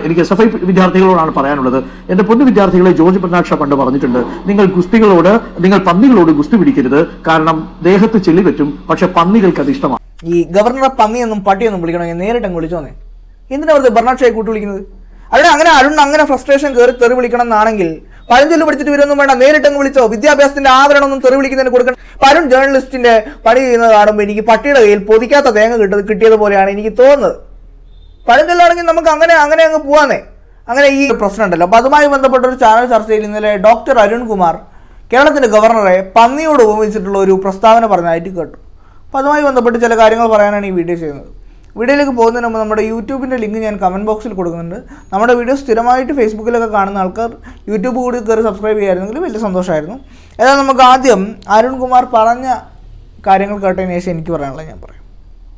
എനിക്ക് SFI വിദ്യാർത്ഥികളോടാണ് പറയാനുള്ളത്. എന്റെ പൊന്നു വിദ്യാർത്ഥികളെ, ജോർജ് ബെർണാഡ് ഷാ പണ്ട് പറഞ്ഞിട്ടുണ്ട്, നിങ്ങൾ പന്നികളോട് ഗുസ്തി പിടിക്കരുത്, കാരണം ദേഹത്ത് ചെളി പറ്റും, പക്ഷെ പന്നികൾക്ക് അത് ഇഷ്ടമാണ്. ഈ ഗവർണറെ പന്നിയെന്നും പട്ടിയെന്നും വിളിക്കണമെങ്കിൽ നേരിട്ട് അങ്ങ് വിളിച്ചോന്നേ. എന്തിനാ വെറുതെ ബെർണാഡ് ഷായെ കൂട്ടി വിളിക്കുന്നത്? അവിടെ അരുൺ ഫ്രസ്ട്രേഷൻ കയറി തെറി വിളിക്കണം എന്നാണെങ്കിൽ പഴഞ്ചൊല്ല് പഠിച്ചിട്ട് വരുമൊന്നും വേണ്ട, നേരിട്ട് അങ്ങ് വിളിച്ചോ. വിദ്യാഭ്യാസത്തിന്റെ ആവരണമൊന്നും തെറി വിളിക്കുന്നതിന് കൊടുക്കണം. അരുൺ ജേർണലിസ്റ്റിന്റെ പണി ചെയ്യുന്നത് കാണുമ്പോൾ എനിക്ക് പട്ടിയുടെ കയ്യിൽ പൊതിക്കാത്ത തേങ്ങ കിട്ടിയതുപോലെയാണ് എനിക്ക് തോന്നുന്നത്. പഴഞ്ചൊല്ലാണെങ്കിൽ നമുക്ക് അങ്ങനെ അങ്ങ് പോവാന്നേ. അങ്ങനെ ഈ പ്രശ്നം ഉണ്ടല്ലോ. അപ്പോൾ അതുമായി ബന്ധപ്പെട്ട ഒരു ചാനൽ ചർച്ചയിൽ ഇന്നലെ ഡോക്ടർ അരുൺകുമാർ കേരളത്തിന്റെ ഗവർണറെ പന്നിയോട് ഉപമിച്ചിട്ടുള്ള ഒരു പ്രസ്താവന പറഞ്ഞതായിട്ട് കേട്ടു. അപ്പോൾ അതുമായി ബന്ധപ്പെട്ട് ചില കാര്യങ്ങൾ പറയാനാണ് ഈ വീഡിയോ ചെയ്യുന്നത്. വീഡിയോയിലേക്ക് പോകുന്നതിന് മുമ്പ് നമ്മുടെ യൂട്യൂബിൻ്റെ ലിങ്ക് ഞാൻ കമൻറ്റ് ബോക്സിൽ കൊടുക്കുന്നുണ്ട്. നമ്മുടെ വീഡിയോ സ്ഥിരമായിട്ട് ഫേസ്ബുക്കിലൊക്കെ കാണുന്ന ആൾക്കാർ യൂട്യൂബ് കൂടി കയറി സബ്സ്ക്രൈബ് ചെയ്യായിരുന്നെങ്കിൽ വലിയ സന്തോഷമായിരുന്നു. ഏതായാലും നമുക്ക് ആദ്യം അരുൺകുമാർ പറഞ്ഞ കാര്യങ്ങൾ കേട്ടതിന് ശേഷം എനിക്ക് പറയാനുള്ളത് ഞാൻ പറയാം.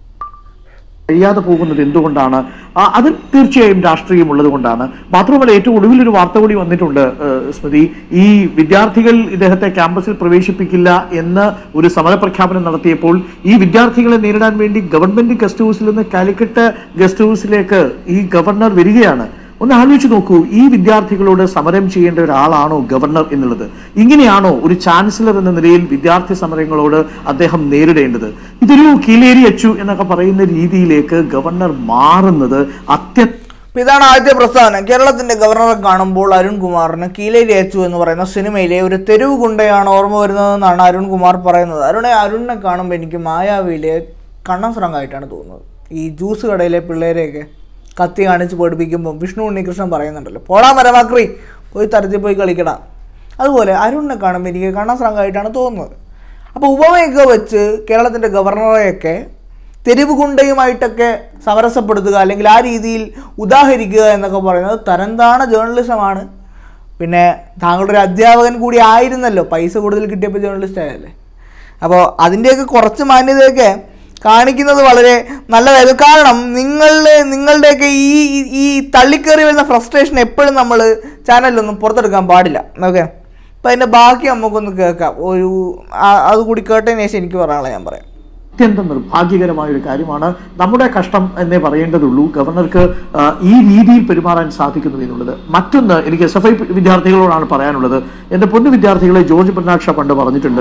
കഴിയാതെ പോകുന്നത് എന്തുകൊണ്ടാണ്? അത് തീർച്ചയായും രാഷ്ട്രീയം ഉള്ളത് കൊണ്ടാണ്. മാത്രമല്ല, ഏറ്റവും ഒടുവിലൊരു വാർത്ത കൂടി വന്നിട്ടുണ്ട് സ്മൃതി. ഈ വിദ്യാർത്ഥികൾ ഇദ്ദേഹത്തെ ക്യാമ്പസിൽ പ്രവേശിപ്പിക്കില്ല എന്ന് ഒരു സമരപ്രഖ്യാപനം നടത്തിയപ്പോൾ ഈ വിദ്യാർത്ഥികളെ നേരിടാൻ വേണ്ടി ഗവൺമെന്റ് ഗസ്റ്റ് ഹൗസിൽ നിന്ന് കാലിക്കറ്റ് ഗസ്റ്റ് ഹൗസിലേക്ക് ഈ ഗവർണർ വരികയാണ്. ഒന്ന് ആലോചിച്ച് നോക്കൂ, ഈ വിദ്യാർത്ഥികളോട് സമരം ചെയ്യേണ്ട ഒരാളാണോ ഗവർണർ എന്നുള്ളത്? ഇങ്ങനെയാണോ ഒരു ചാൻസലർ എന്ന നിലയിൽ വിദ്യാർത്ഥി സമരങ്ങളോട് അദ്ദേഹം നേരിടേണ്ടത്? ഇതൊരു കീലേരി അച്ചു എന്നൊക്കെ പറയുന്ന രീതിയിലേക്ക് ഗവർണർ മാറുന്നത് ഇതാണ് ആദ്യത്തെ പ്രസ്താവന. കേരളത്തിന്റെ ഗവർണറെ കാണുമ്പോൾ അരുൺകുമാറിന് കീലേരി അച്ചു എന്ന് പറയുന്ന സിനിമയിലെ ഒരു തെരുവ് ഗുണ്ടയാണ് ഓർമ്മ വരുന്നതെന്നാണ് അരുൺകുമാർ പറയുന്നത്. അരുണിനെ കാണുമ്പോൾ എനിക്ക് മായാവിയിലെ കണ്ണൻ ഫ്രാങ്കായിട്ടാണ് തോന്നുന്നത്. ഈ ജ്യൂസ് കടയിലെ പിള്ളേരെയൊക്കെ കത്തി കാണിച്ച് പഠിപ്പിക്കുമ്പോൾ വിഷ്ണു ഉണ്ണികൃഷ്ണൻ പറയുന്നുണ്ടല്ലോ, പോടാ മരമാക്രി, പോയി തരത്തിൽ പോയി കളിക്കടാ. അതുപോലെ അരുണിനെ കാണുമ്പോൾ എനിക്ക് കണ്ണൻ ഫ്രാങ്കായിട്ടാണ് തോന്നുന്നത്. അപ്പോൾ ഉപമയൊക്കെ വെച്ച് കേരളത്തിൻ്റെ ഗവർണറെയൊക്കെ തെരുവ് ഗുണ്ടയുമായിട്ടൊക്കെ സമരസപ്പെടുത്തുക, അല്ലെങ്കിൽ ആ രീതിയിൽ ഉദാഹരിക്കുക എന്നൊക്കെ പറയുന്നത് തരംതാണ ജേർണലിസമാണ്. പിന്നെ താങ്കളുടെ ഒരു അധ്യാപകൻ കൂടി ആയിരുന്നല്ലോ, പൈസ കൂടുതൽ കിട്ടിയപ്പോൾ ജേർണലിസ്റ്റ് ആയല്ലേ. അപ്പോൾ അതിൻ്റെയൊക്കെ കുറച്ച് മാന്യതയൊക്കെ കാണിക്കുന്നത് വളരെ നല്ലതായിരുന്നു. കാരണം നിങ്ങളുടെയൊക്കെ ഈ തള്ളിക്കയറി വരുന്ന ഫ്രസ്ട്രേഷൻ എപ്പോഴും നമ്മൾ ചാനലിലൊന്നും പുറത്തെടുക്കാൻ പാടില്ല. ഓക്കെ, അപ്പം അതിൻ്റെ ബാക്കി നമുക്കൊന്ന് കേൾക്കാം. അതുകൂടി കേട്ടതിന് ശേഷം എനിക്ക് പറയാനുള്ളത് ഞാൻ പറയാം. അത്യന്തം നിർഭാഗ്യകരമായ ഒരു കാര്യമാണ്. നമ്മുടെ കഷ്ടം എന്നേ പറയേണ്ടതുള്ളൂ ഗവർണർക്ക് ഈ രീതിയിൽ പെരുമാറാൻ സാധിക്കുന്നു എന്നുള്ളത്. മറ്റൊന്ന്, എനിക്ക് SFI വിദ്യാർത്ഥികളോടാണ് പറയാനുള്ളത്. എന്റെ പൊന്നു വിദ്യാർത്ഥികളെ, ജോർജ് ബെർണാഡ് ഷാ പണ്ട് പറഞ്ഞിട്ടുണ്ട്,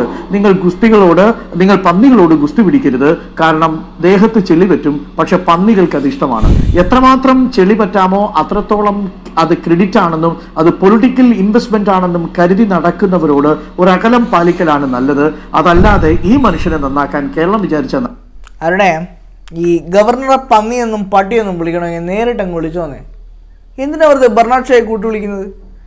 നിങ്ങൾ പന്നികളോട് ഗുസ്തി പിടിക്കരുത്, കാരണം ദേഹത്ത് ചെളി പറ്റും, പക്ഷെ പന്നികൾക്ക് അത് ഇഷ്ടമാണ്. എത്രമാത്രം ചെളി പറ്റാമോ അത്രത്തോളം അത് ക്രെഡിറ്റ് ആണെന്നും അത് പൊളിറ്റിക്കൽ ഇൻവെസ്റ്റ്മെന്റ് ആണെന്നും കരുതി നടക്കുന്നവരോട് ഒരു അകലം പാലിക്കലാണ് നല്ലത്. അതല്ലാതെ ഈ മനുഷ്യനെ നന്നാക്കാൻ കേരളം വിചാരിച്ച അരുണേ, ഈ ഗവർണറെ പന്നിയെന്നും പട്ടിയെന്നും വിളിക്കണമെങ്കിൽ നേരിട്ട് അങ്ങ് വിളിച്ചോന്നേ. എന്തിനാ വെറുതെ ബെർണാഡ് ഷായെ കൂട്ടി വിളിക്കുന്നത്?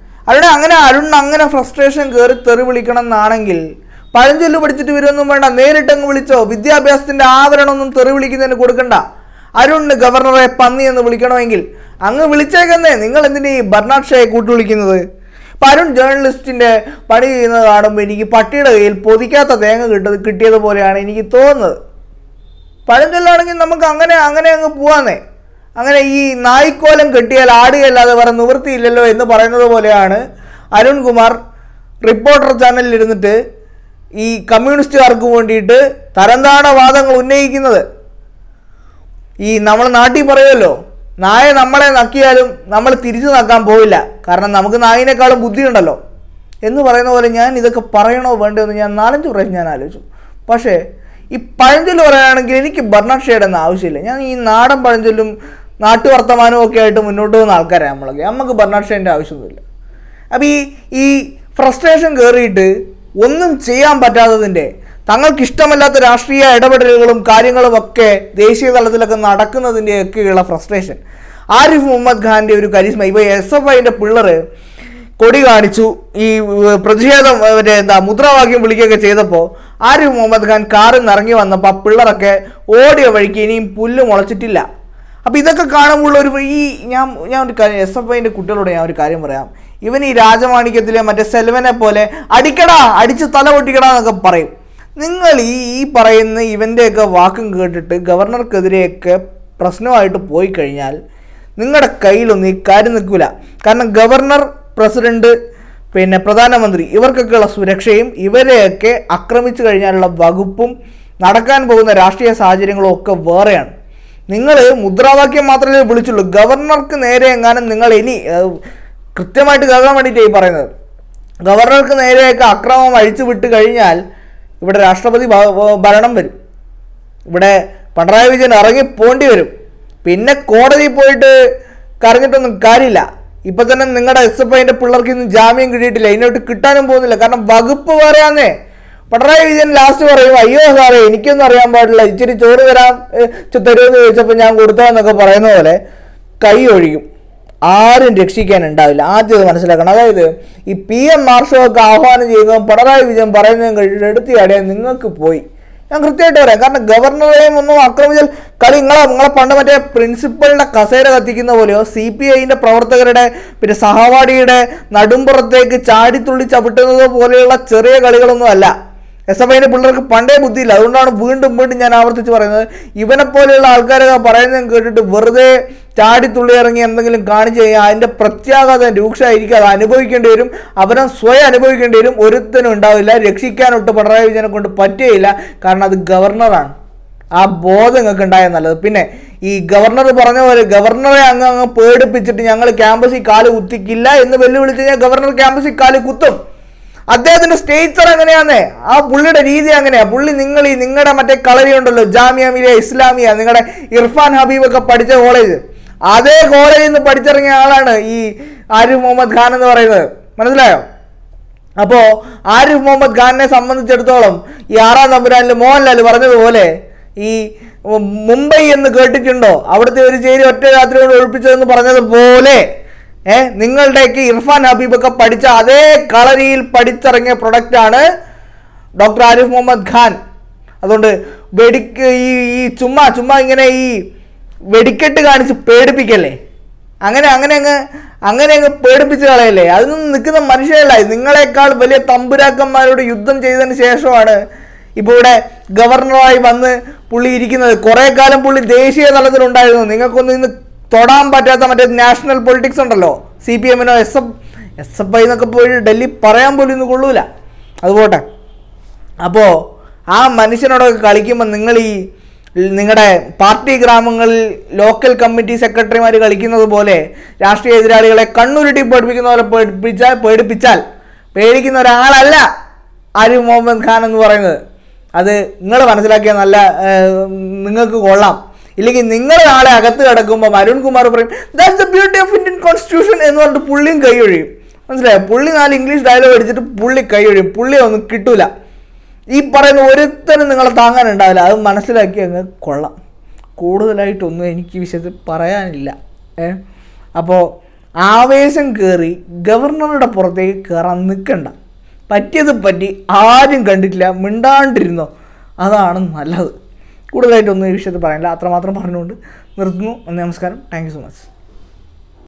അരുൺ ഫ്രസ്ട്രേഷൻ കയറി തെറി വിളിക്കണം എന്നാണെങ്കിൽ പഴഞ്ചൊല്ല് പഠിച്ചിട്ട് വരുമൊന്നും വേണ്ട, നേരിട്ട് അങ്ങ് വിളിച്ചോ. വിദ്യാഭ്യാസത്തിന്റെ ആവരണമൊന്നും തെറി വിളിക്കുന്നതിന് കൊടുക്കണ്ട. അരുണിന് ഗവർണറെ പന്നി എന്ന് വിളിക്കണമെങ്കിൽ അങ്ങ് വിളിച്ചേക്കുന്നേ. നിങ്ങൾ എന്തിനാ ഈ ബെർണാഡ് ഷായെ കൂട്ടി വിളിക്കുന്നത്? അപ്പം അരുൺ ജേർണലിസ്റ്റിന്റെ പണി ചെയ്യുന്നത് കാണുമ്പോൾ എനിക്ക് പട്ടിയുടെ കയ്യിൽ പൊതിക്കാത്ത തേങ്ങ കിട്ടിയതുപോലെയാണ് എനിക്ക് തോന്നുന്നത്. പഴഞ്ചൊല്ലാണെങ്കിൽ നമുക്ക് അങ്ങനെ അങ്ങ് പോവാന്നേ. അങ്ങനെ ഈ നായ്ക്കോലം കെട്ടിയാൽ ആടുകയല്ലാതെ വേറെ നിവൃത്തിയില്ലല്ലോ എന്ന് പറയുന്നത് പോലെയാണ് അരുൺകുമാർ റിപ്പോർട്ടർ ചാനലിൽ ഇരുന്നിട്ട് ഈ കമ്മ്യൂണിസ്റ്റുകാർക്ക് വേണ്ടിയിട്ട് തരംതാണ വാദങ്ങൾ ഉന്നയിക്കുന്നത്. ഈ നമ്മൾ നാട്ടിൽ പറയുമല്ലോ, നായ നമ്മളെ നക്കിയാലും നമ്മൾ തിരിച്ചു നക്കാൻ പോവില്ല, കാരണം നമുക്ക് നായിനേക്കാളും ബുദ്ധിയുണ്ടല്ലോ എന്ന് പറയുന്ന പോലെ ഞാൻ ഇതൊക്കെ പറയണോ വേണ്ടോ എന്ന് ഞാൻ 4-5 പ്രാവശ്യം ഞാൻ ആലോചിച്ചു. പക്ഷേ ഈ പഴഞ്ചൊല്ല് പറയുകയാണെങ്കിൽ എനിക്ക് ബെർണാഡ് ഷായുടെ ഒന്നും ആവശ്യമില്ല. ഞാൻ ഈ നാടൻ പഴഞ്ചൊല്ലും നാട്ടുവർത്തമാനവും ഒക്കെ ആയിട്ട് മുന്നോട്ട് പോകുന്ന ആൾക്കാരാണ് നമുക്ക് ബെർണാഡ് ഷായുടെ ആവശ്യമൊന്നുമില്ല. അപ്പം ഈ ഫ്രസ്ട്രേഷൻ കയറിയിട്ട് ഒന്നും ചെയ്യാൻ പറ്റാത്തതിൻ്റെ, തങ്ങൾക്ക് ഇഷ്ടമല്ലാത്ത രാഷ്ട്രീയ ഇടപെടലുകളും കാര്യങ്ങളും ഒക്കെ ദേശീയ തലത്തിലൊക്കെ നടക്കുന്നതിൻ്റെയൊക്കെയുള്ള ഫ്രസ്ട്രേഷൻ. ആരിഫ് മുഹമ്മദ് ഖാൻ്റെ ഒരു കരിസ്മ, ഇപ്പോൾ SFIൻ്റെ പിള്ളേർ കൊടി കാണിച്ചു, ഈ പ്രതിഷേധം മുദ്രാവാക്യം വിളിക്കുകയൊക്കെ ചെയ്തപ്പോൾ ആരിഫ് മുഹമ്മദ് ഖാൻ കാറിൽ നിന്ന് ഇറങ്ങി വന്നപ്പോൾ ആ പിള്ളേരൊക്കെ ഓടിയ വഴിക്ക് ഇനിയും പുല്ല് മുളച്ചിട്ടില്ല. അപ്പോൾ ഇതൊക്കെ കാണുമ്പോൾ ഞാൻ ഒരു കാര്യം SFIൻ്റെ കുട്ടികളോട് ഞാൻ ഒരു കാര്യം പറയാം. ഇവൻ ഈ രാജമാണിക്യത്തിലെ മറ്റേ സെൽവനെ പോലെ അടിച്ച് തല പൊട്ടിക്കടാ എന്നൊക്കെ പറയും. നിങ്ങൾ ഈ പറയുന്ന ഇവൻ്റെയൊക്കെ വാക്കും കേട്ടിട്ട് ഗവർണർക്കെതിരെയൊക്കെ പ്രശ്നമായിട്ട് പോയി കഴിഞ്ഞാൽ നിങ്ങളുടെ കയ്യിലൊന്നും ഈ കാര്യം നിൽക്കില്ല. കാരണം ഗവർണർ, പ്രസിഡന്റ്, പിന്നെ പ്രധാനമന്ത്രി ഇവർക്കൊക്കെയുള്ള സുരക്ഷയും ഇവരെയൊക്കെ ആക്രമിച്ചു കഴിഞ്ഞാലുള്ള വകുപ്പും നടക്കാൻ പോകുന്ന രാഷ്ട്രീയ സാഹചര്യങ്ങളും ഒക്കെ വേറെയാണ്. നിങ്ങൾ മുദ്രാവാക്യം മാത്രമേ വിളിച്ചുള്ളൂ. ഗവർണർക്ക് നേരെ എങ്ങാനും നിങ്ങൾ ഇനി കൃത്യമായിട്ട് കേൾക്കാൻ വേണ്ടിയിട്ടാണ് ഈ പറയുന്നത്. ഗവർണർക്ക് നേരെയൊക്കെ അക്രമം അഴിച്ചു വിട്ട് കഴിഞ്ഞാൽ ഇവിടെ രാഷ്ട്രപതി ഭരണം വരും. ഇവിടെ പിണറായി വിജയൻ ഇറങ്ങി പോണ്ടി വരും. പിന്നെ കോടതിയിൽ പോയിട്ട് കരഞ്ഞിട്ടൊന്നും കാര്യമില്ല. ഇപ്പം തന്നെ നിങ്ങളുടെ SFIൻ്റെ പിള്ളേർക്ക് ഇന്ന് ജാമ്യം കിട്ടിയിട്ടില്ല, ഇങ്ങോട്ട് കിട്ടാനും പോകുന്നില്ല. കാരണം വകുപ്പ് പറയാന്നേ. പിണറായി വിജയൻ ലാസ്റ്റ് പറയും, അയ്യോ സാറേ എനിക്കൊന്നും അറിയാൻ പാടില്ല, ഇച്ചിരി ചോറ് തരുമെന്ന് ചോദിച്ചപ്പോൾ ഞാൻ കൊടുത്തതെന്നൊക്കെ പറയുന്ന പോലെ കൈ ഒഴിക്കും. ആരും രക്ഷിക്കാനുണ്ടാവില്ല. ആദ്യം അത് മനസ്സിലാക്കണം. അതായത് ഈ PM മാർഷോ ഒക്കെ ആഹ്വാനം ചെയ്യുന്നതും പിണറായി വിജയൻ പറയുന്നതും കഴിഞ്ഞിട്ട് എടുത്തിയാടിയാൽ നിങ്ങൾക്ക് പോയി. ഞാൻ കൃത്യമായിട്ട് പറയാം. കാരണം ഗവർണറെയും ഒന്നും ആക്രമിച്ചാൽ കളി നിങ്ങളെ പണ്ട് മറ്റേ പ്രിൻസിപ്പളിൻ്റെ കസേര കത്തിക്കുന്ന പോലെയോ CPIൻ്റെ പ്രവർത്തകരുടെ പിന്നെ സഹപാഠിയുടെ നടുമ്പുറത്തേക്ക് ചാടിത്തുള്ളി ചവിട്ടുന്നത് പോലെയുള്ള ചെറിയ കളികളൊന്നും അല്ല. SFIൻ്റെ പിള്ളേർക്ക് പണ്ടേ ബുദ്ധിയില്ല. അതുകൊണ്ടാണ് വീണ്ടും ഞാൻ ആവർത്തിച്ച് പറയുന്നത്, ഇവനെപ്പോലെയുള്ള ആൾക്കാരൊക്കെ പറയുന്നതും കേട്ടിട്ട് വെറുതെ ചാടിത്തുള്ളി ഇറങ്ങി എന്തെങ്കിലും കാണിച്ചു കഴിഞ്ഞാൽ അതിൻ്റെ പ്രത്യാഘാതം രൂക്ഷമായിരിക്കും. അത് അനുഭവിക്കേണ്ടി വരും, അവരെ സ്വയം അനുഭവിക്കേണ്ടി വരും. ഒരുത്തനും ഉണ്ടാവില്ല. രക്ഷിക്കാനൊട്ട് പിണറായി വിജയനെ കൊണ്ട് പറ്റുകയില്ല. കാരണം അത് ഗവർണറാണ്. ആ ബോധം നിങ്ങൾക്ക് ഉണ്ടായാൽ നല്ലത്. പിന്നെ ഈ ഗവർണർ പറഞ്ഞ പോലെ ഗവർണറെ അങ്ങ് പേടിപ്പിച്ചിട്ട് ഞങ്ങൾ ക്യാമ്പസിൽ കാല് കുത്തിക്കില്ല എന്ന് വെല്ലുവിളിച്ച് കഴിഞ്ഞാൽ ഗവർണർ ക്യാമ്പസിൽ കാല് കുത്തും. അദ്ദേഹത്തിന്റെ സ്റ്റേച്ചർ എങ്ങനെയാന്നേ, ആ പുള്ളിയുടെ രീതി അങ്ങനെയാ. പുള്ളി നിങ്ങളുടെ മറ്റേ കളരി ഉണ്ടല്ലോ, ജാമിയ മിലിയ ഇസ്ലാമിയ, നിങ്ങളുടെ ഇർഫാൻ ഹബീബ് ഒക്കെ പഠിച്ച കോളേജ്, അതേ കോളേജിൽ നിന്ന് പഠിച്ചിറങ്ങിയ ആളാണ് ഈ ആരിഫ് മുഹമ്മദ് ഖാൻ എന്ന് പറയുന്നത്. മനസ്സിലായോ? അപ്പോൾ ആരിഫ് മുഹമ്മദ് ഖാനെ സംബന്ധിച്ചിടത്തോളം ഈ 6-ാം തമ്പുരാനിൽ മോഹൻലാൽ പറഞ്ഞതുപോലെ ഈ മുംബൈ എന്ന് കേട്ടിട്ടുണ്ടോ, അവിടുത്തെ ഒരു ചേരി ഒറ്റ രാത്രി കൊണ്ട് ഒഴിപ്പിച്ചതെന്ന് പറഞ്ഞതുപോലെ നിങ്ങളുടെയൊക്കെ ഇർഫാൻ ഹബീബൊക്കെ പഠിച്ച അതേ കളരിയിൽ പഠിച്ചിറങ്ങിയ പ്രൊഡക്റ്റാണ് ഡോക്ടർ ആരിഫ് മുഹമ്മദ് ഖാൻ. അതുകൊണ്ട് ഈ ചുമ്മാ ഇങ്ങനെ ഈ വെടിക്കെട്ട് കാണിച്ച് പേടിപ്പിക്കല്ലേ, അങ്ങനെ അങ്ങ് പേടിപ്പിച്ച് കളയല്ലേ. അതിനൊന്നും നിൽക്കുന്ന മനുഷ്യരല്ല. നിങ്ങളെക്കാൾ വലിയ തമ്പുരാക്കന്മാരോട് യുദ്ധം ചെയ്തതിന് ശേഷമാണ് ഇപ്പോൾ ഇവിടെ ഗവർണറായി വന്ന് പുള്ളി ഇരിക്കുന്നത്. കുറേ കാലം പുള്ളി ദേശീയ തലത്തിലുണ്ടായിരുന്നു. നിങ്ങൾക്കൊന്നും ഇന്ന് തൊടാൻ പറ്റാത്ത മറ്റേ നാഷണൽ പൊളിറ്റിക്സ് ഉണ്ടല്ലോ, CPMനോ SFI എന്നൊക്കെ പോയി ഡൽഹി പറയാൻ പോലും ഇന്ന് കൊള്ളൂല. അതുപോട്ടെ. അപ്പോൾ ആ മനുഷ്യനോടൊക്കെ കളിക്കുമ്പോൾ നിങ്ങൾ ഈ നിങ്ങളുടെ പാർട്ടി ഗ്രാമങ്ങളിൽ ലോക്കൽ കമ്മിറ്റി സെക്രട്ടറിമാർ കളിക്കുന്നത് പോലെ രാഷ്ട്രീയ എതിരാളികളെ കണ്ണുരുട്ടി പേടിപ്പിക്കുന്ന പോലെ പേടിപ്പിച്ചാൽ പേടിക്കുന്ന ഒരാളല്ല ആരിഫ് മുഹമ്മദ് ഖാൻ എന്ന് പറയുന്നത്. അത് നിങ്ങൾ മനസ്സിലാക്കിയാൽ നല്ല നിങ്ങൾക്ക് കൊള്ളാം. ഇല്ലെങ്കിൽ നിങ്ങൾ നാളെ അകത്ത് കിടക്കുമ്പോൾ അരുൺകുമാർ പറയും that's the beauty of Indian constitution എന്ന് പറഞ്ഞിട്ട് പുള്ളിയും കൈ ഒഴിയും. മനസ്സിലായോ? പുള്ളി 4 ഇംഗ്ലീഷ് ഡയലോഗ് അടിച്ചിട്ട് പുള്ളി കൈ ഒഴിയും. പുള്ളിയെ ഒന്നും കിട്ടൂല. ഈ പറയുന്ന ഒരുത്തനും നിങ്ങളെ താങ്ങാനുണ്ടാവില്ല. അത് മനസ്സിലാക്കി അങ്ങ് കൊള്ളാം. കൂടുതലായിട്ടൊന്നും എനിക്ക് ഈ വിഷയത്തിൽ പറയാനില്ല. അപ്പോൾ ആവേശം കയറി ഗവർണറുടെ പുറത്തേക്ക് കയറാൻ നിൽക്കണ്ട. പറ്റിയത് പറ്റി, ആരും കണ്ടിട്ടില്ല, മിണ്ടാണ്ടിരുന്നോ, അതാണ് നല്ലത്. കൂടുതലായിട്ടൊന്നും ഈ വിഷയത്തിൽ പറയാനില്ല. അത്രമാത്രം പറഞ്ഞുകൊണ്ട് നിർത്തുന്നു. നമസ്കാരം. Thank you so much.